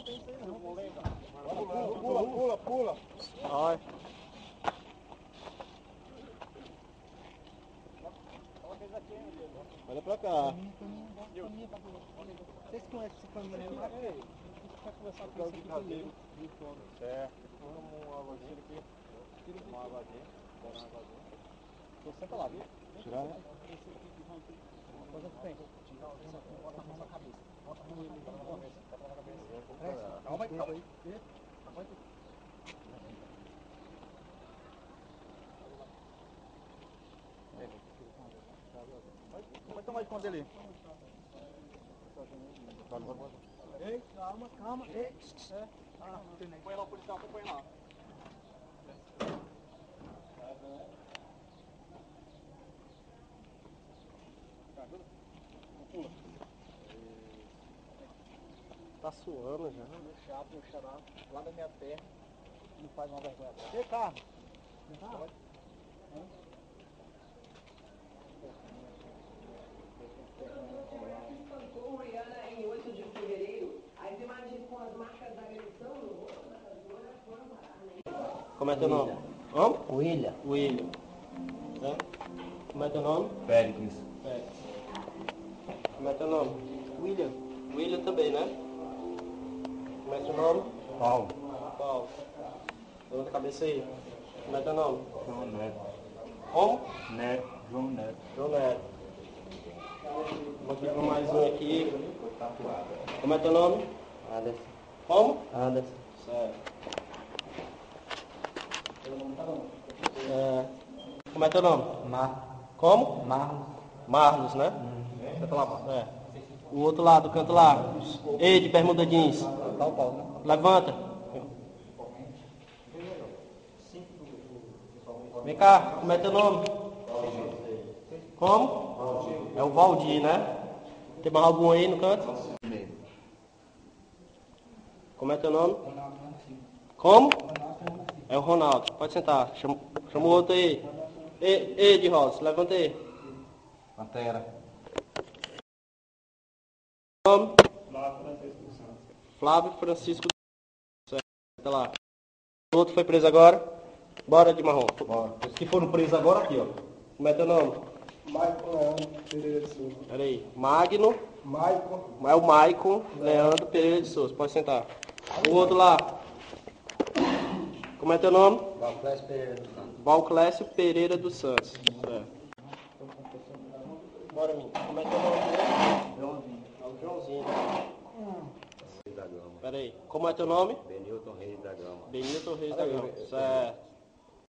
Pula. Olha. Olha pra cá. Vocês conhecem esse caminho aqui? A gente vai conversar com esse aqui primeiro. Certo. Vamos uma águazinha aqui. Tira uma águazinha. Bora uma águazinha. Então senta lá, viu? Tirar, né? Coisa que tem. Bota a mão na cabeça. Bota a mão na cabeça. Bota a mão na cabeça. Calma aí, calma aí. Calma aí. Vai tomar de conta dele. Ei, calma. Ei, põe lá o policial, põe lá. Tá suando já. Meu chato, meu xará, lá da minha terra, não faz uma vergonha. Ei, carro! Espancou Rihanna em 8 de fevereiro. As imagens com as marcas da agressão no rosto da cantora foram parar, né? Como é teu nome? Como? William. William. É? Como é teu nome? Péricles. Pérez. Como é teu nome? William. William também, né? Como é teu nome? Paulo. Paulo. Levanta a cabeça aí. Como é teu nome? João Neto. Como? Neto. João Neto. João Neto. Vou aqui com mais um aqui. Como é teu nome? Anderson. Como? Anderson. Certo. Como é teu nome? Como? Marlos, né? Canta lá, Marlos. É. O outro lado, canta lá. Ei, de bermuda jeans. Tá o pau, né? Levanta. Vem cá, como é teu nome? Como? É o Valdir, né? Tem mais algum aí no canto? Como é teu nome? Como? É o Ronaldo. Pode sentar. Chama o outro aí. Ei, de rosa, levanta aí. Pantera. Nome? Flávio Francisco. Certo, tá lá. O outro foi preso agora. Bora de marrom. Bora. Os que foram presos agora aqui, ó. Como é teu nome? Maicon Leandro Pereira de Souza. Peraí. Magno. Maicon. É o Maicon Leandro Pereira de Souza. Pode sentar. O outro lá. Como é teu nome? Valclésio Pereira do Santos. Valclésio Pereira dos Santos. Certo. Bora, menino. Como é teu nome? Joãozinho. É o Joãozinho, né? Reis da Gama. Peraí. Como é teu nome? Benilton Reis da Gama. Benilton Reis da Gama. Certo.